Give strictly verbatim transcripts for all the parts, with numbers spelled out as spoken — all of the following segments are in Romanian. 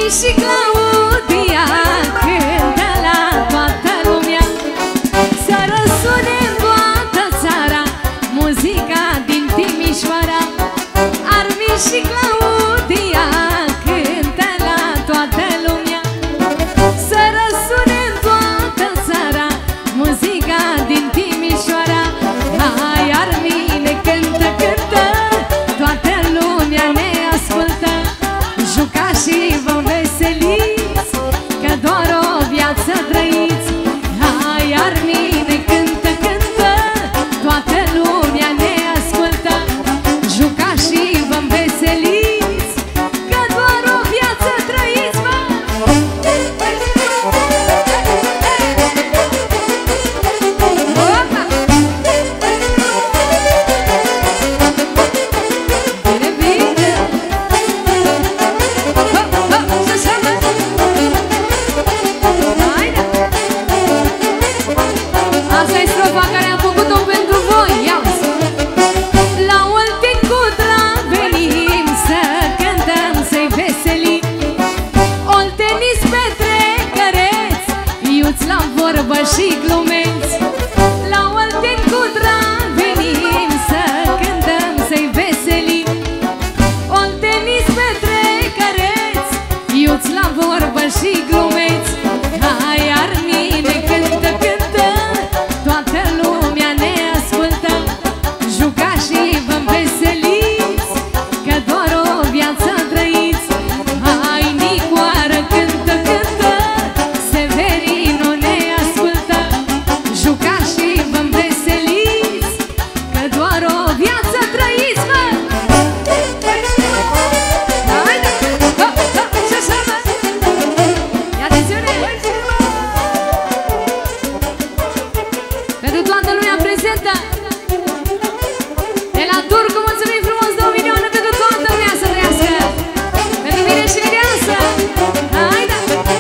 și Claudia cântă la toată lumea. Să răsune în toată țara muzica din Timișoara. Armi și Claudia cântă la toată lumea. Să răsune în toată țara muzica din Timișoara. Hai, Armine, cântă, cântă, toată lumea ne ascultă. Jucați și vă veseliți, că doar o viață trăiți. Hai, Armine, cântă, cântă, toată lumea ne ascultă. Jucați și vă veseliți, că doar o viață trăiți, mă! Bine, bine! Asta e strofa care am făcut-o pentru voi. Ia-ți! La Olteni cu drag venim să cântăm, să-i veselim. Olteniți petrecăreți, iuți la vorbă și glumeți. La Olteni cu drag venim să cântăm, să-i veselim. Olteniți petrecăreți, iuți la vorbă și glumeți. Hai, Armine, cântă, cântă, toată lumea ne ascultă. Jucați și vă veseliți, că doar o viață trăiți. Hai, Nicoară, cântă, cântă, Severino ne ascultă. Jucați și vă veseliți, că doar o viață trăiți, mă! Haide! Ha, ha, și așa, mă! Ia atențiune! Pentru toată lumea prezentă de la Turcu, mulțumim frumos, două milioane pentru toată lumea să trăiască. Pentru mine și Mireasă. Haide!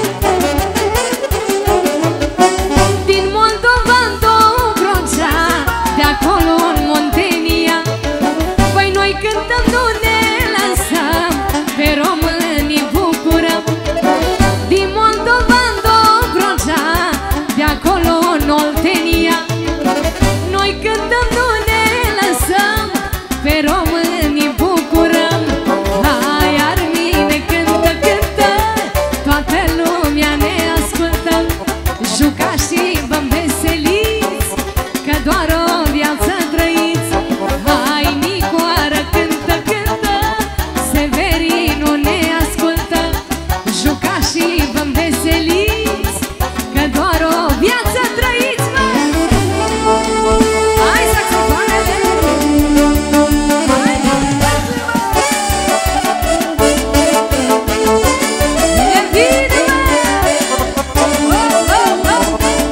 Din Moldova în Dobrogea, de acolo în Muntenia. Păi noi cântăm, nu ne lăsăm, pe românii bucurăm. Din Moldova în Dobrogea, de acolo în Oltenia. Noi cântăm, nu ne lăsăm, pe românii bucurăm. Hai, Armine, cântă, cântă, toată lumea ne ascultă. Jucați și vă veseliți, că doar o viață trăiți. Hai, Nicoară, cântă, cântă, Severino ne ascultă. Jucați și vă veseliți, că doar o viață trăiți, mă! Hai, saxofoanele! Hai! Bine, bine, mă! Oh, oh, oh!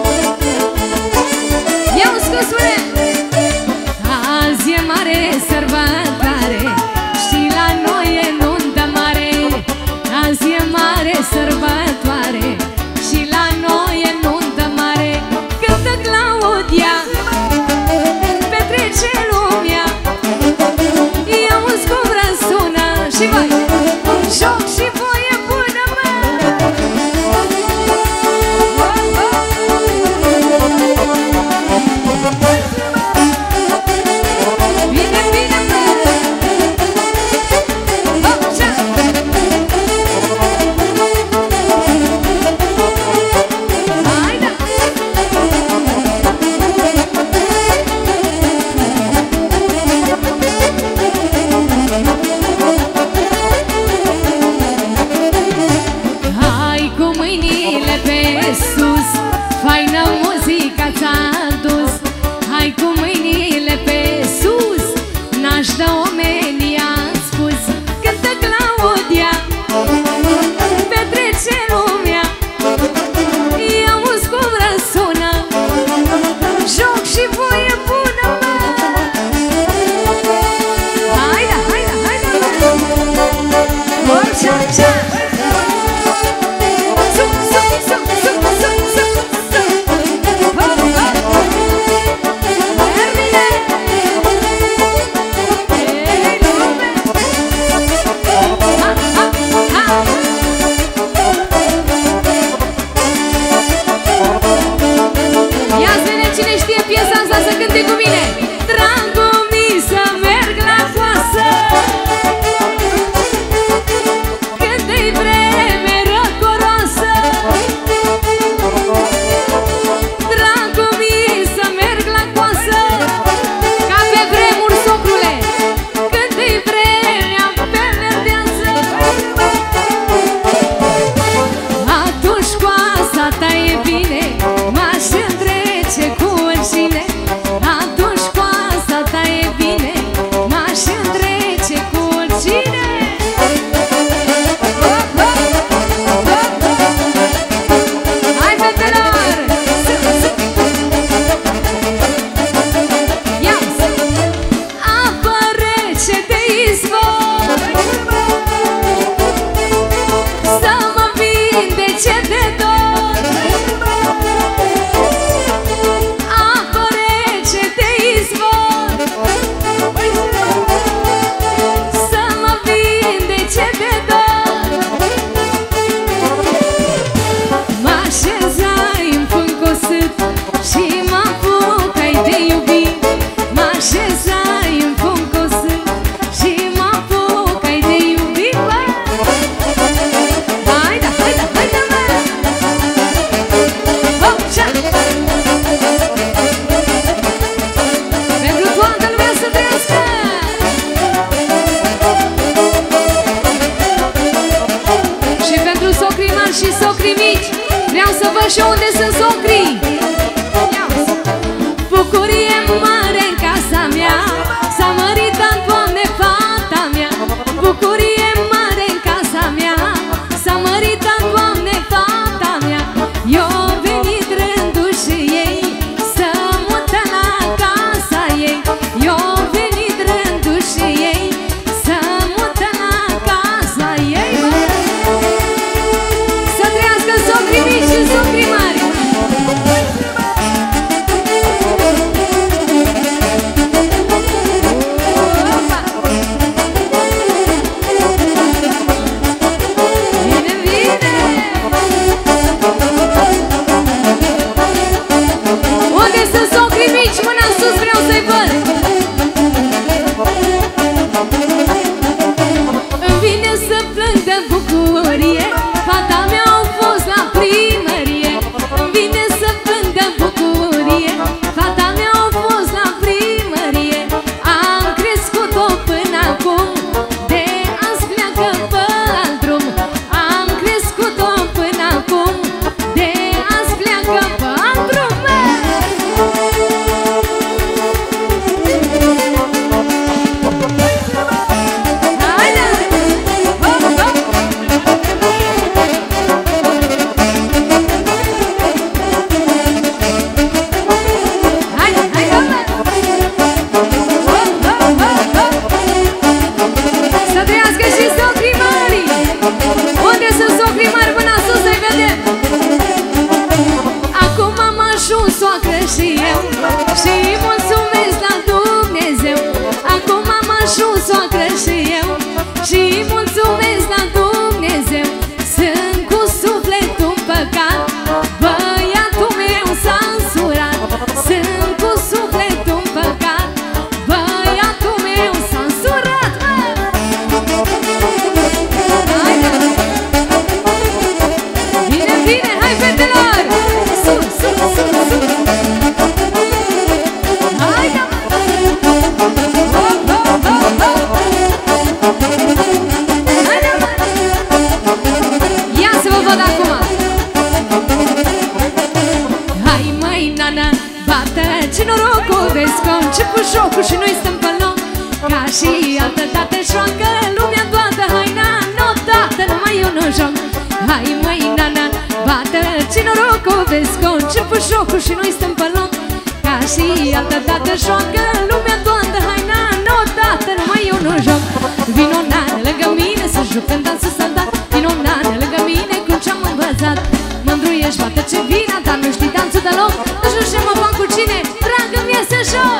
Ia-uzi că spune! Azi e mare sărbătoare și la noi e nuntă mare. Azi e mare sărbătoare și la noi e nuntă mare. Cântă Claudia, petrece lumea. Ia-uzi cum răsună și voi, joc și voie bună, mă! Bine, bine, mă! Așa! Haide! Hai cu mâinile pe sus, faină muzica ți-a adus. Hai cu mâinile pe sus, n-aș da omenia spus. Cântă Claudia, petrece lumea. Ia-uzi cum răsună, joc și voie bună, mă! Haide, haide, haide, mă! Orcea, cea! Sup, sup, sup, sup, sup, sup, sup! Hop, hop! Termine! Ei, lume! Ha, ha, ha! și socrii mici. Vreau să văd și unde sunt socrii. Bucurie mare în casa mea, s-a măritat, Doamne, fata mea. Bucurie mare în casa mea, s-a măritat, Doamne, fata mea. Eu venit rândul și ei să mută la casa ei. Eu venit rândul și ei să mută la casa ei. Să trăiască socrii mici și socrii mari. Și noi stăm pe loc, ca și altă dată joacă lumea toată. Hai, nano, tată, numai eu nu joc. Hai, măi, nana, bată, ce norocul, vezi că început jocul și noi stăm pe loc, ca și altă dată joacă lumea toată. Hai, nano, tată, numai eu nu joc. Vino, nană, lângă mine să jucăm dansul saltat. Vino, nană, lângă mine cum ce-am învățat. Mândru ești, bată, ce vina, dar nu știi dansul deloc. Nu știu ce mă fac cu cine, dragă mie să joc.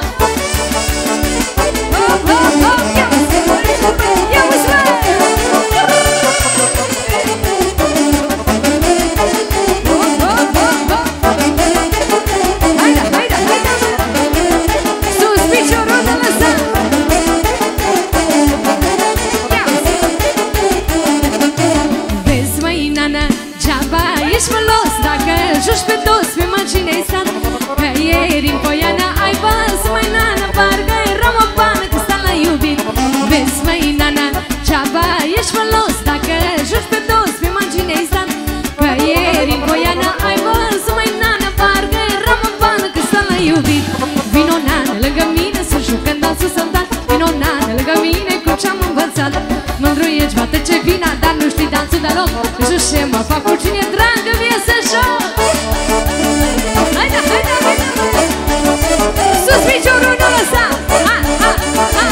Joci pe toți, pe mașini-ai stat. Că ieri în Poiana ai băs, măi, nana, parcă eram o pană că sta la iubit. Vezi, măi, nana, ceaba, ești mălos dacă joci pe toți, pe mașini-ai stat. Că ieri în Poiana ai băs, măi, nana, parcă eram o pană că sta la iubit. Vino, nana, lângă mine să jucăm dansul saltat. Vino, nana, lângă mine cu ce-am învățat. Mândru ești, bată, ce vina, dar nu știi dansul deloc. Joci ce mă fac cu cine, dragă mie să joc. Haide, haide, haide! Sus piciorul, nu lăsa! Ha, ha, ha!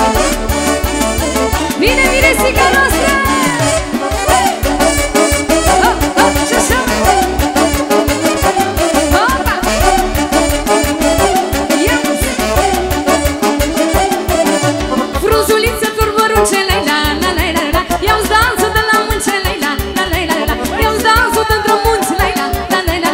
Vine, vine, sica noastră! Hop, hop, și așa! Hopa! Ia-ți! Frunzuliță, turmăruce, la-i-la, la-la-la, la iau-ți dansul de la munce, la-i-la, la-la-la, la iau-ți dansul de-ntr-o munți, la-i-la, la-la-la.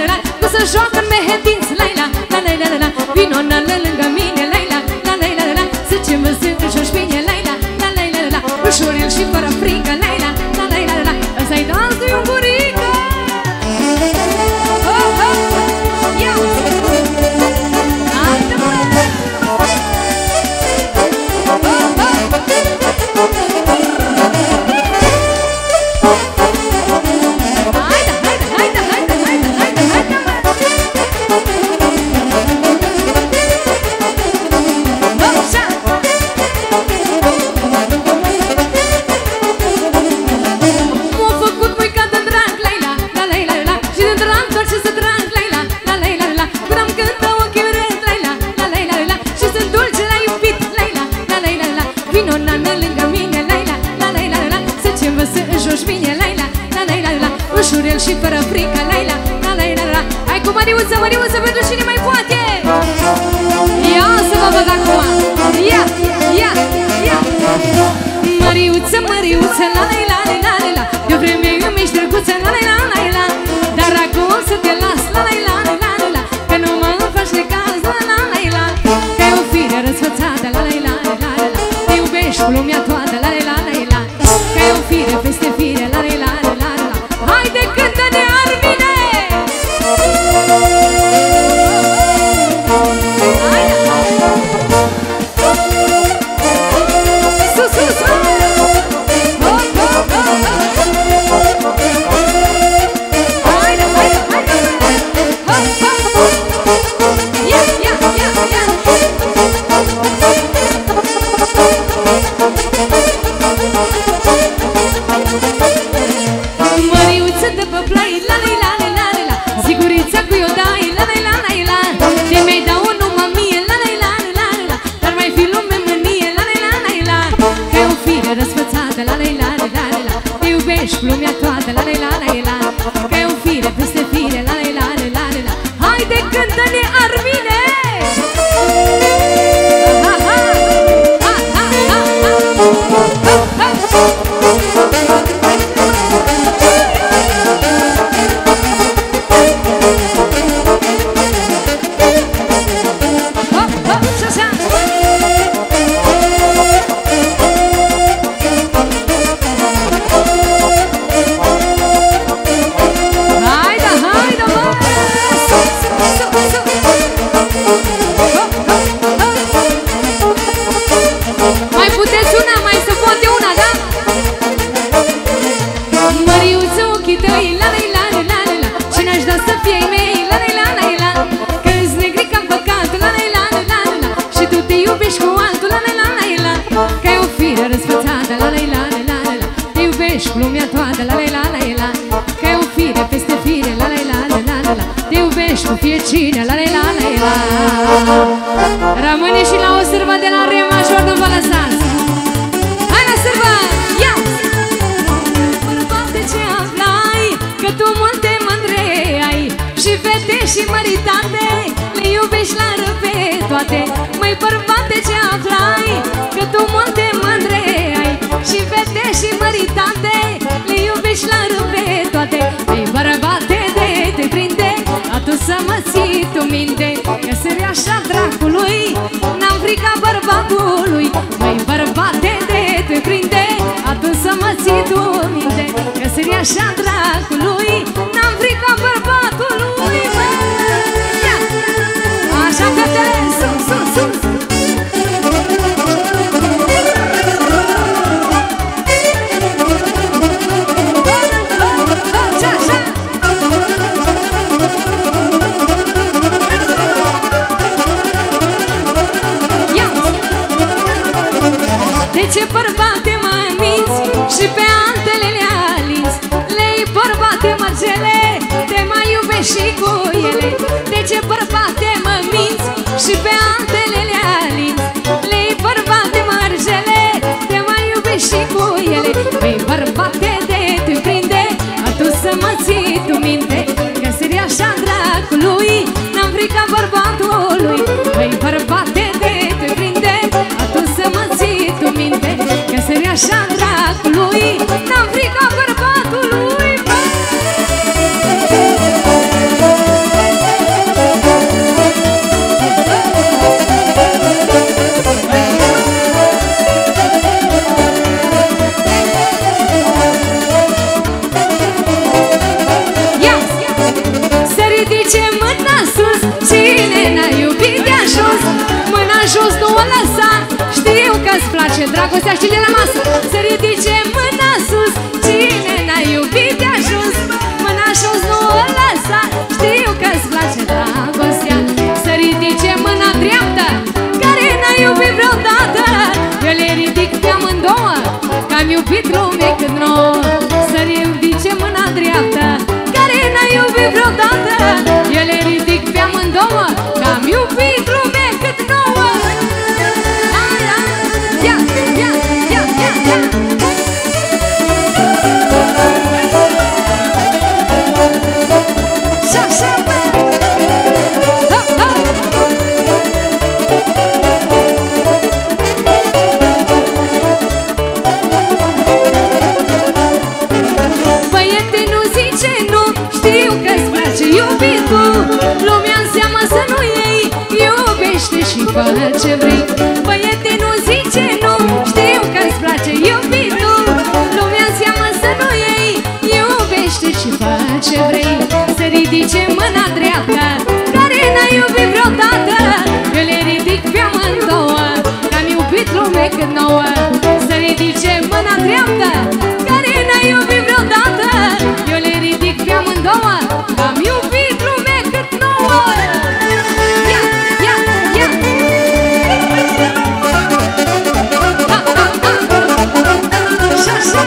bani și fără frică, la la la la la la. Hai cu Măriuță, Măriuță, pentru cine mai poate. Ia să vă văd acum. Ia, ia, ia. Măriuță, Măriuță, la la la la la la. De o vreme îmi ești drăguță, la la la la la. Dar acum să te las, la la la la la la. Că nu mă faci de caz, la la la la. Că e o fire răsfățată, la la la la la la. Te iubești cu lumea toată, la la la la la. Că e o fire peste fire, la la la la la la. Haide, cântă-ne, Armine! Sus, sus, sus! Haide, haide, haide! Ia, ia, ia, ia! Măriuță de pe plai, la la la la la la. Sigurița cu eu dai, la la la la la. Te mai dau numai mie, la la la la la. Dar mai fi lume mânie, la la la la la. Că e o fire răsfățată, la la la la la. Te iubești lumea toată, la la la la la. Că e o fire peste fire, la la la la la. Haide, cântă-ne, Armine! Ha, ha, ha, ha, ha, ha, ha. Mai puteți una, mai se poate una, da? Măriuță, ochii tăi, la la la la la la. Și n-aș da să fie ai mei, la la la la la. Că-s negri ca-n păcat, la la la la la la. Și tu te iubești cu altul, la la la la la. Că e o fire răsfățată, la la la la la la. Te iubești cu lumea toată, la la la la la. Că e o fire peste fire, la la la la la la. Te iubești cu fiecine, la la la la la. Rămâne și la o sârbă de la Re major, nu vă lăsați. Hai la sârbă, ia! Bărbate ce aflai, că tu multe mândre ai. Și fete și măritate, le iubești la răpe toate. Măi bărbate ce aflai, că tu multe mândre ai. Și fete și măritate, le iubești la răpe toate. Măi bărbate de te prinde, atunci să mă ții tu minte. Că sări așa dracului, n-am frica bărbatului. Măi bărbate de te prinde, atunci să mă ții tu minte. Că sări așa dracului, n-am frica bărbatului. Ia! Așa fetele, sus, sus, sus! De ce bărbate mă minți și pe altele le alinți? Lei bărbate mărgele, te mai iubești și cu ele. De ce bărbate mă minți și pe altele le alinți? Lei bărbate mărgele, te mai iubești și cu ele. Păi bărbate de te prinde, atunci să mă ții tu minte. Că sări așa dracului, n-am frica bărbatului. Păi bărbate de te prinde, atunci să mă ții tu minte. Că sări așa dracului, n-am frica bărbatului. Ia! Să ridice mâna sus, cine n-a iubit de-a jos. Mâna jos nu o lăsa, știu că-ți place dragostea și de la masă. Să ridice mâna sus, cine n-a iubit de-a jos. Mâna jos nu o lăsa, știu că-ți place dragostea. Să ridice mâna dreaptă, care n-a iubit vreodată. Eu le ridic pe amândouă, că-am iubit lume cât nouă. Să ridice mâna dreaptă, care n-a iubit vreodată. Eu le ridic pe amândouă, că-am iubit lume cât nouă. Ia, ia, ia, ia, ia, ia. Lumea înseamnă să nu iei, iubește și fă ce vrei. Băiete, nu zice nu, știu că-ți place iubitul. Lumea înseamnă să nu iei, iubește și fă ce vrei. Să ridice mâna dreaptă care n-a iubit vreodată, eu le ridic pe amândouă, că-am iubit lume cât nouă. Să ridice mâna dreaptă care n-a iubit vreodată, eu le ridic pe amândouă, că-am iubit lume cât nouă. Ia, ia, ia! Ha, ha, ha! Așa, așa!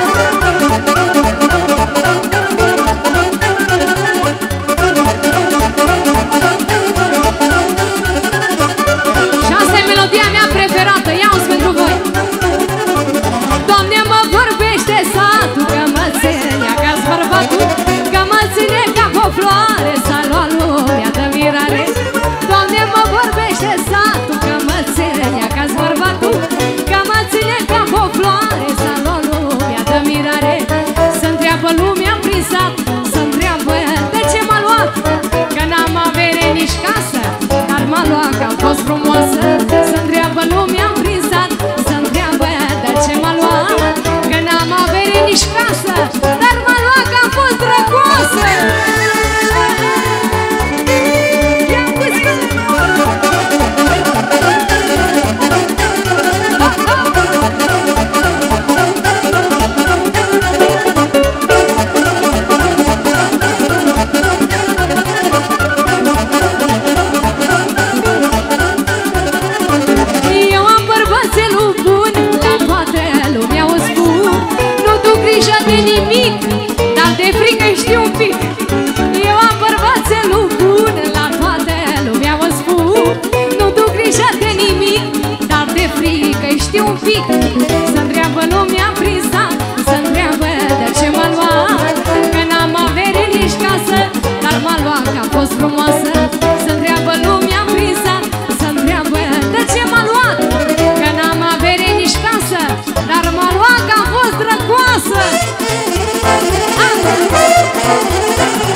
Și asta e melodia mea preferată, ia-o-ți pentru voi. Doamne, mă vorbește satul, că mă ține ca-s bărbatul, că mă ține ca o floare, s-a luat lumea de mirare. Doamne, mă vorbește satul, că mă ține ca-s bărbatul, că mă ține ca o floare, s-a luat lumea de mirare. Să-ntreabă lumea prin sat, să-ntreabă de ce m-a luat, că n-am avere nici casă, dar m-a luat că-am fost frumoasă. Să-ntreabă lumea prin sat, să-ntreabă de ce m-a luat, că n-am avere nici casă, dar m-a luat că-am fost drăgoasă. Ia uzi! Eu am bărbățelul bun, la toată lumea o spun. Nu duc grijă de nimic, dar de frică știu un pic. Eu am bărbățelul bun, la toată lumea o spun. Nu duc grijă de nimic, dar de frică știu un pic. Să-ntreabă lumea prin sat, să-ntreabă de ce m-a luat, că n-am avere nici casă, dar m-a luat că-am fost frumoasă. Să-ntreabă lumea prin sat, să-ntreabă de ce m-a luat, că n-am avere nici casă, dar m-a luat că-am fost drăgoasă. Ah!